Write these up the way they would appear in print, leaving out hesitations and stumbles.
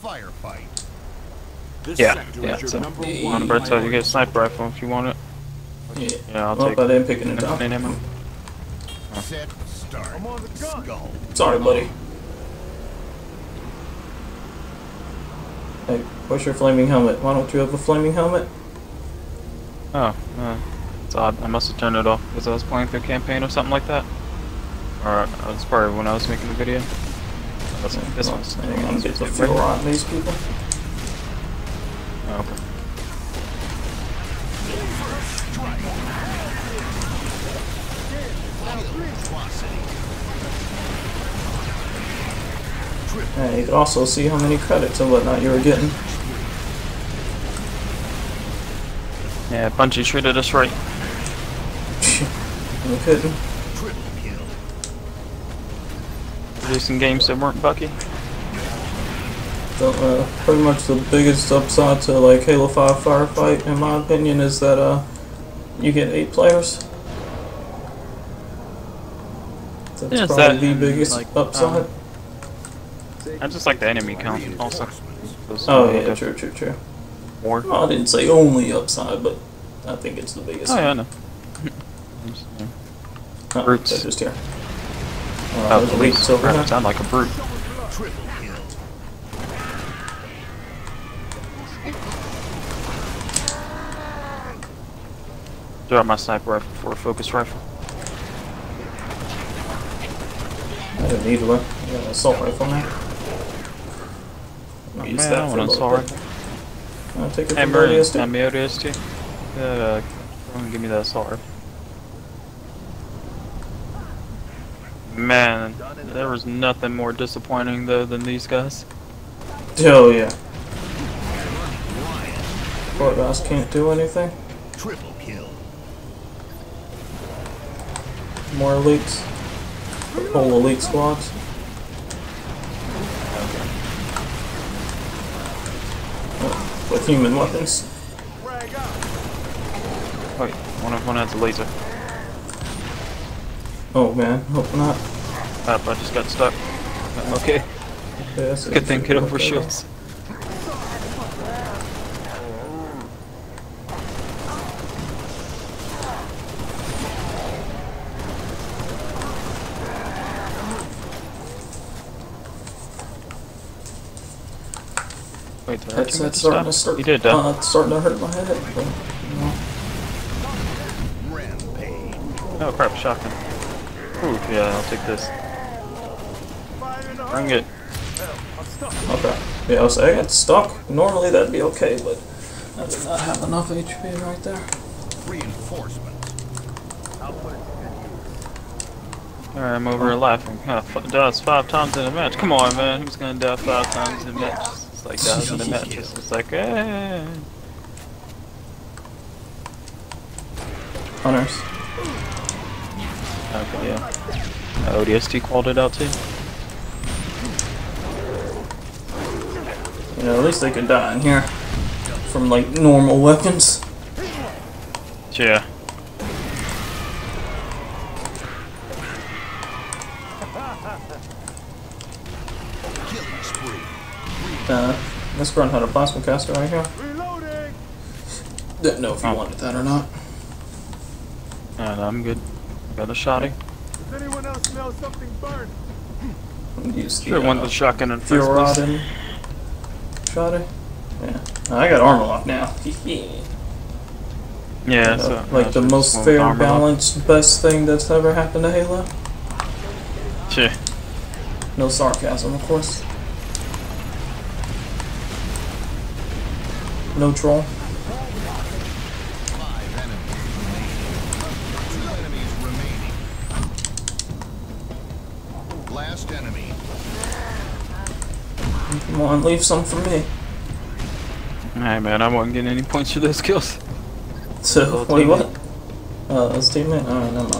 Firefight. Yeah. So on the bird side, you get a sniper rifle if you want it. Yeah, I'll well, take I didn't pick it up. ammo. Set, start. I'm on the gun. Skull. Sorry, buddy. Hey, where's your flaming helmet? Why don't you have a flaming helmet? Oh, it's odd. I must have turned it off because I was playing through campaign or something like that. Or it's probably when I was making the video. This one's. Hang on, get the fuel on these people. Oh, okay. And you can also see how many credits and whatnot you were getting. Yeah, Bungie treated us right. You couldn't. Producing games that weren't buggy. So, pretty much the biggest upside to like Halo 5 Firefight, in my opinion, is that you get 8 players. That's Yeah, probably the biggest like, upside. I just like the enemy count also. Oh yeah, true. More. Well, I didn't say only upside, but I think it's the biggest. Oh yeah, I know. Oh, Brutes. they're just here. Oh, there's elites over here. Sound like a brute. Drop my sniper rifle for a focus rifle. I didn't need one. I got an assault rifle now. I'll use that for a little bit. I'll take it from ODST. Hand me ODST. Give me that assault rifle. Man, there was nothing more disappointing though than these guys. Oh yeah. Poor guys can't do anything. Triple kill. More elites. Whole elite squads. Oh, with human weapons. Wait, one has a laser. Oh man, hope not. I just got stuck. Okay. Yeah, Good thing get over shields. Wait, That's starting to start. You did, it's starting to hurt my head. But, oh crap, shotgun. Ooh, yeah, I'll take this. Bring it. Okay. Yeah, I got stuck. Normally that'd be okay, but I did not have enough HP right there. Reinforcements. Alright, I'm over here laughing. Dies 5 times in a match. Come on, man. Who's gonna die 5 times in a match? It's like dies in a match. It's like, eh. Hunters. Okay, yeah. ODST called it out too. You know, at least they could die in here from like normal weapons. Yeah. This run had a plasma caster right here. Didn't know if you wanted that or not. No, I'm good. Got a shotty. Does anyone else smell something burnt? Use Sure, one with the shotgun in fuel first rod place. and shotty. Yeah, I got armor lock now. Yeah, so like the most fair, balanced, best thing that's ever happened to Halo. Sure. No sarcasm, of course. No troll. 5 enemies remaining. 2 enemies remaining. Last enemy. Come on, leave some for me. Hey man, I wasn't getting any points for those kills. So, wait, what? His teammate? Alright, never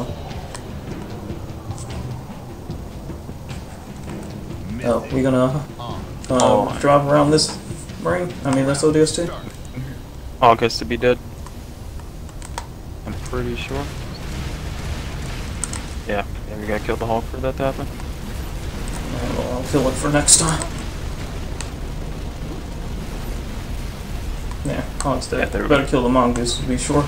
mind. Oh, we gonna drive around this ring? I mean, this ODST? August to be dead. I'm pretty sure. Yeah, we gotta kill the Hulk for that to happen. Well, I'll kill it for next time. Yeah, Hog's dead. Yeah, there we Better go. kill the mongoose to be sure.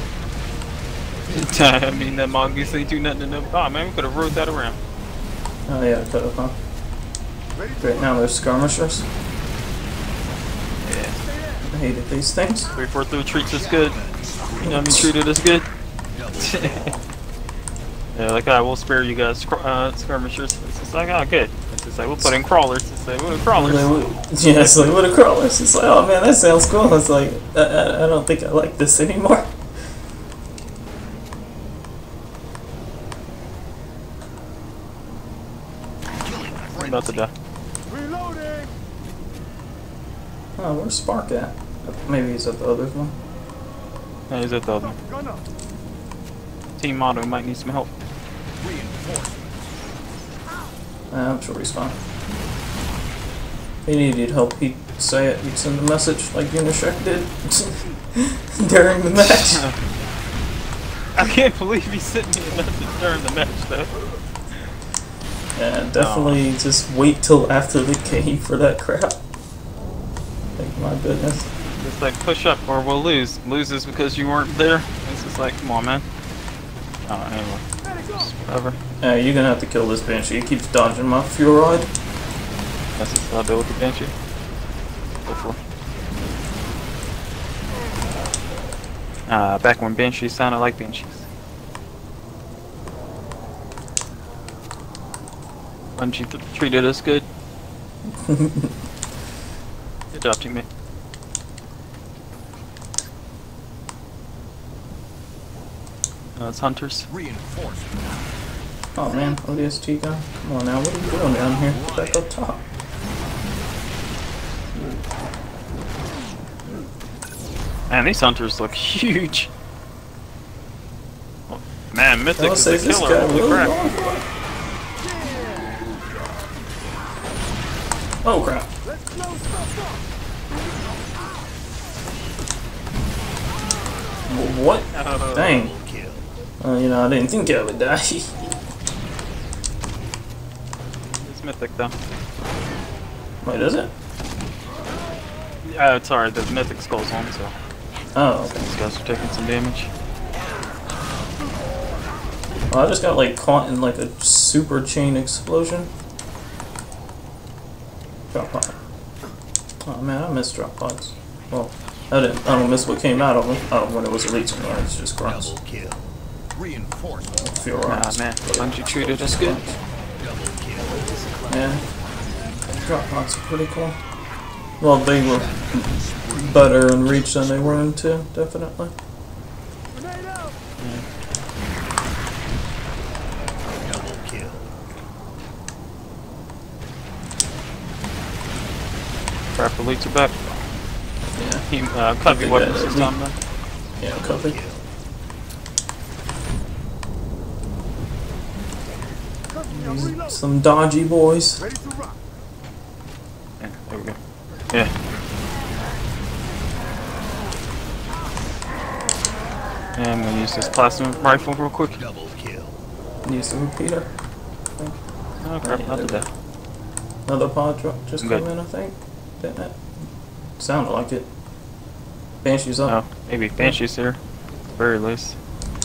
I mean, that mongoose ain't do nothing to them. Oh man, we could have rode that around. Oh yeah, could have, huh? Great, now there's skirmishers. Yeah. I hated these things. 343 treats us good. You know, I mean, treated us good. Yeah, like, I will spare you guys skirmishers. It's just like, oh, good. It's just like, we'll put in crawlers. It's like, what are crawlers? Yeah, it's like, what are crawlers? It's like, oh man, that sounds cool. It's like, I don't think I like this anymore. I'm about to die. Reloading. Oh, where's Spark at? Maybe he's at the other one. No, he's at the other one. Gun up. Team Motto might need some help. I'm sure he's fine. If he needed help, he'd say it. He'd send a message like Unishek did during the match. I can't believe he sent me a message during the match, though. Yeah, definitely just wait till after the game for that crap. Like, my goodness. It's like, push up or we'll lose. Loses because you weren't there. It's just like, come on, man. Oh, anyway. Just whatever. Yeah, you're gonna have to kill this Banshee. He keeps dodging my fuel rod. That's just I'll deal with the Banshee. Hopefully. Back when Banshees sounded like Banshees. Bungie treated us good. Good job, teammate. It's hunters. Oh man, ODST gun. Come on now, what are you doing down here? Get back up top. Man, these hunters look huge. Oh, man, Mythic is the This killer. guy Holy really crap. going for it? Oh crap. Let's blow stuff up. What? Oh. Dang. You know, I didn't think I would die. It's Mythic, though. Wait, is it? Sorry, the Mythic skull's on, so Oh, okay. these guys are taking some damage. Well, I just got like caught in like a super chain explosion. Drop pod. Oh man, I missed drop pods. Well, I don't miss what came out of them. Oh, when it was a leech or it's just grass. Double kill. Reinforcement. Feel Ah, right. man, Bungie treated us good. Double kill. Yeah. Drop pods are pretty cool. Well, they were better in reach than they were in 2, definitely. Grenade out. Double kill. Trap elites are back. Yeah. Team, copy weapons this time, though. Yeah, copy. I'm reloading. Some dodgy boys. Ready to rock. Yeah, there we go. Yeah. And I'm gonna use this plasma rifle real quick. Double kill. Use the repeater. Oh crap, Yeah, not there we today. go. Another pod truck just Good. came in, I think. Didn't it? Sounded like it. Banshee's up. Oh, maybe Banshee's here. Very least.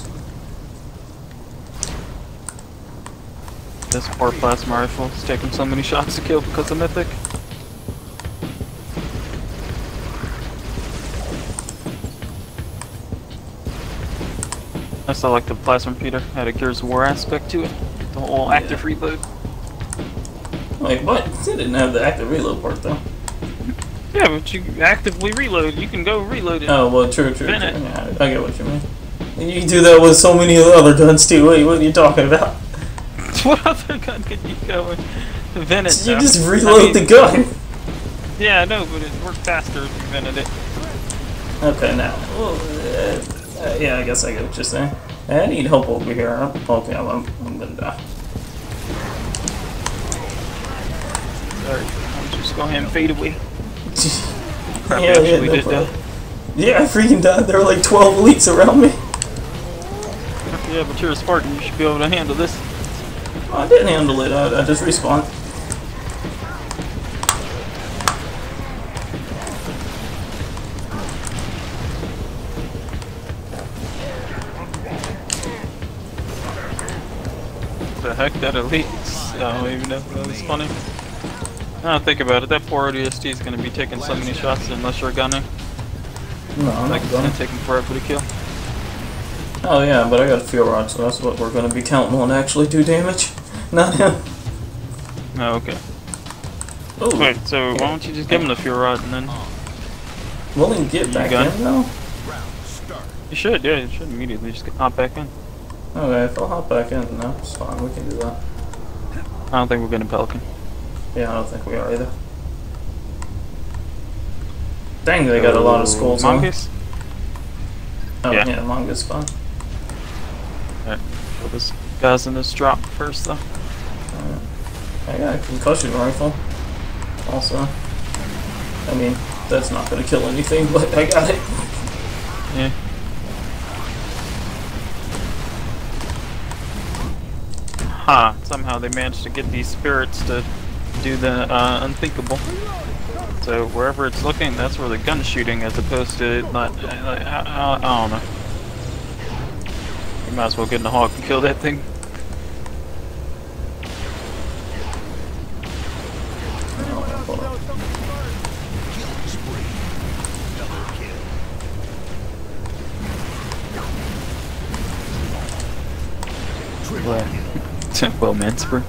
This poor plasma rifle is taking so many shots to kill because of Mythic. I still like the plasma repeater. Had a Gears of War aspect to it. The whole active reload. Wait, what? It didn't have the active reload part though. Yeah, but you actively reload. You can go reload it. Oh, well, true. Bennett. Yeah, I get what you mean. And you can do that with so many other guns too. Wait, what are you talking about? What other gun could you go with? Venet. You though. just reload the gun. Yeah, I know, but it worked faster if you vented it. Okay, now. Well, yeah, I guess I get what you're saying. I need help over here. Okay, I'm gonna die. Sorry, I'll just go ahead and fade away. Crap, Yeah, actually no did problem. that. Yeah, I freaking died. There were like 12 elites around me. Yeah, but you're a Spartan, you should be able to handle this. Oh, I didn't handle it. I just respawned. heck, that elite. I don't even know if that was funny. Now think about it, that poor ODST is gonna be taking so many shots unless you're gunning. No, I'm Like not it's gonna gunning. take him forever to kill. Oh yeah, but I got a fuel rod, so that's what we're gonna be counting on to actually do damage. Not him. Oh, okay. Ooh. Wait, so why don't you just give him the fuel rod and then... Will he get back gun? in though? You should, yeah, you should immediately just hop back in. Okay, if I'll hop back in, no, it's fine, we can do that. I don't think we're getting Pelican. Yeah, I don't think we are either. Dang, they got a lot of skulls on. Mongoose? Oh Yeah. yeah, Mongoose fine. Alright, put this guys in this drop first though. I got a concussion rifle. Also. I mean, that's not gonna kill anything, but I got it. Yeah. Ha! Somehow they managed to get these spirits to do the unthinkable. So wherever it's looking, that's where the gun's shooting, as opposed to not. I don't know. You might as well get in the hawk and kill that thing. Well, Mansper.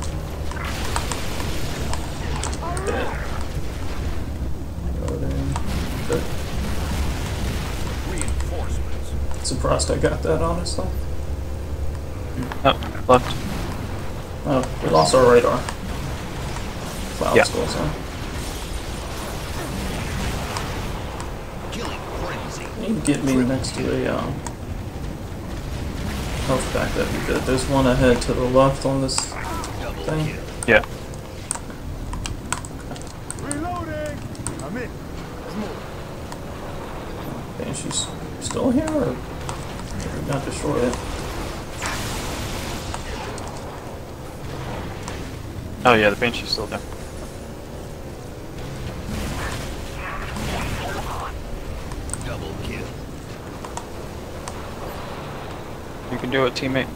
Surprised I got that, honestly. Oh, left. Oh, we lost our radar. Cloud Yeah. skulls, huh? You can get me next to the health pack, that'd be good. There's one ahead to the left on this thing. Yeah. Reloading! I'm in. Let's move. And she's still here, or did we not destroy it? Oh yeah, the Banshee's still there. Double kill. You can do it, teammate.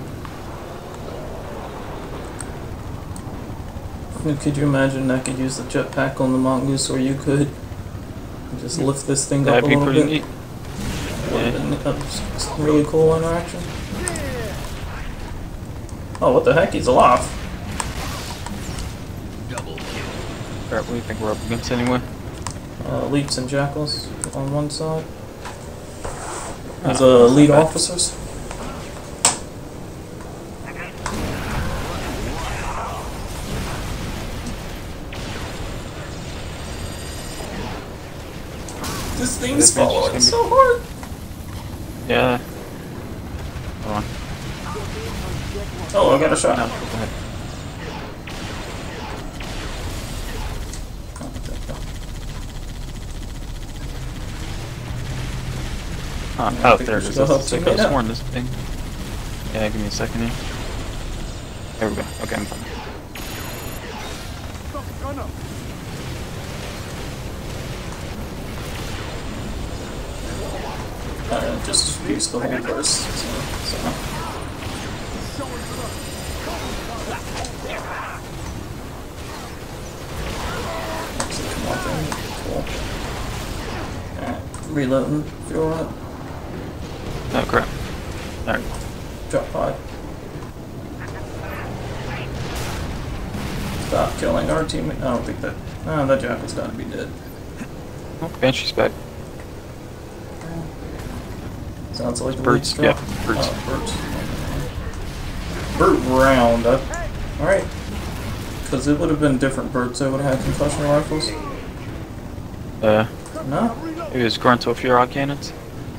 Could you imagine I could use the jetpack on the Mongoose, or you could just lift this thing up That'd a be little pretty bit? neat. Yeah. Really cool interaction. Oh, what the heck? He's alive. Alright, what do you think we're up against anyway? Elites and jackals on one side. There's Oh, elite not bad. officers. This thing's This bench is following gonna be- so hard. Yeah. Hold on. Oh, I got a shot. No, go ahead. Oh, think there we it is. should go I help could have teammate sworn this thing. Yeah, give me a second here. There we go. Okay, I'm fine. Gun up. Just use the whole burst. So. Cool. Alright, reloading. Feel right. Oh crap. Alright. Drop pod. Stop killing our teammate. I don't think that. Oh, that jackal's gotta be dead. Oh, Banshee's back. Sounds like the Birds, lead yeah, stuff. birds. Oh, birds. Bird round. Alright. Because it would have been different birds that would have had concussion rifles. No? Maybe it's Grunto Furod cannons.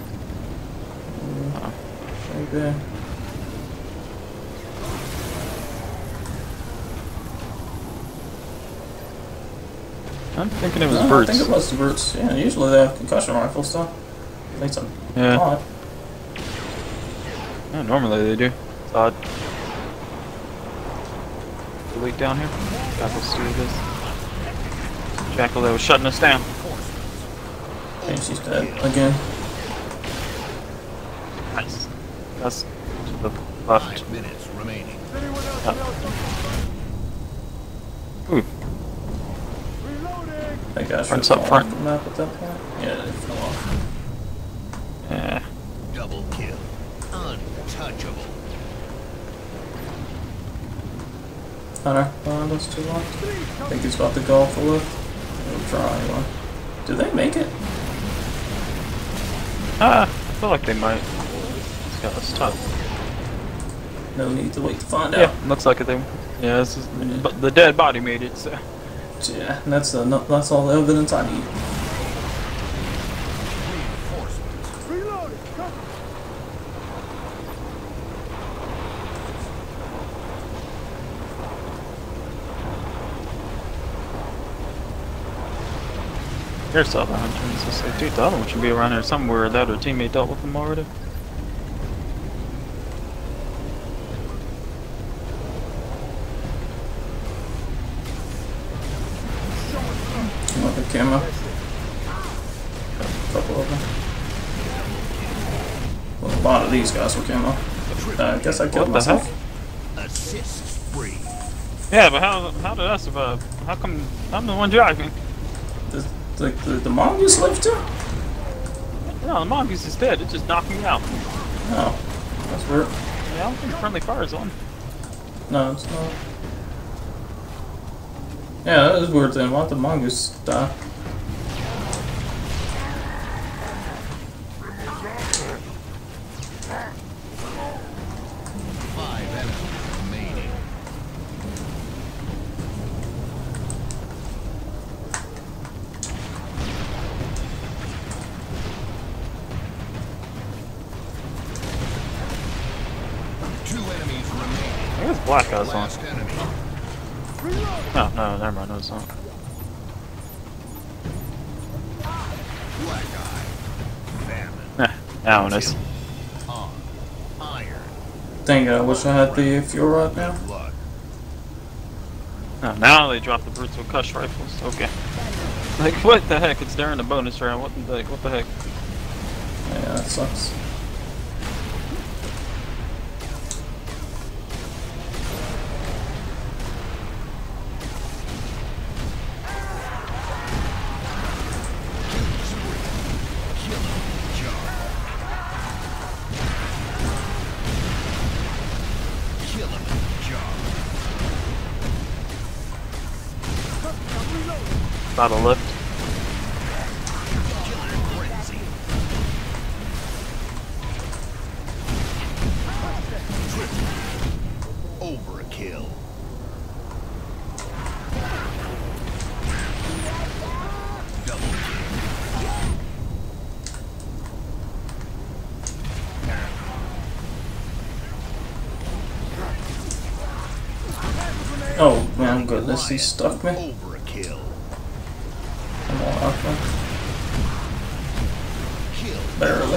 Maybe. I'm thinking it was No, birds. I think it was the birds. Yeah, usually they have concussion rifles, though. I think so. Yeah. Odd. Yeah, normally they do. It's odd. Delete down here. Jackal's do this. Jackal that was shutting us down. And she's dead again. Nice. That's to the left. 5 minutes remaining. Anyone else Ooh, That guy should Front's fall up front. off the map at that point. Yeah, they fell off. yeah. Double kill. Untouchable. Hunter, behind us too long. I think he's about to go off the lift. We'll try anyway. Do they make it? I feel like they might. It's got us tough. No need to wait to find out. Yeah, looks like it. Yeah, but the dead body made it. So. Yeah, and that's all the evidence I need. Reloading. Come. Here's the other hunter. It's just like, dude, the other one should be around here somewhere. That or teammate dealt with him already. Another camo. A couple of them. Well, a lot of these guys were camo. I guess I killed What the myself. heck? Assist spree. Yeah, but how did I survive? How come I'm the one driving? The mongoose lived too? No, the mongoose is dead. It just knocked me out. Oh, that's weird. Yeah, I don't think friendly fire is on. No, it's not. Yeah, that is weird then. Why'd the mongoose die? Five enemies remaining. Two enemies remaining. I guess black guy's on. Last enemy. No, never mind. No, it's not. Black eye. Famine. Owness. On. Iron. Dang it, I wish I had the fuel rod now. Blood. Oh, now they drop the brutes with cush rifles. Okay. Like, what the heck? It's during the bonus round. What the heck? Yeah, that sucks. About a lift. Overkill. Double Oh man, goodness, he stuck me. Overkill. Come on, Alpha. Kill. Barely.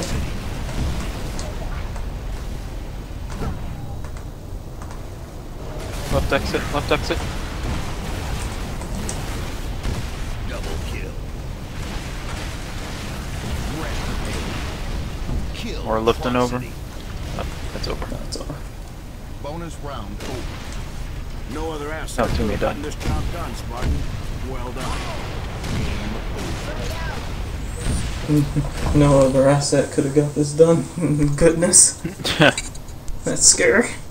Left exit. Left exit. Double kill. Kill. Or lifting over. velocity. Oh, that's over. That's all. Bonus round over. No other asset. Oh, teammate died. This job done, Spartan. Well done. No other asset could have got this done. Goodness. That's scary.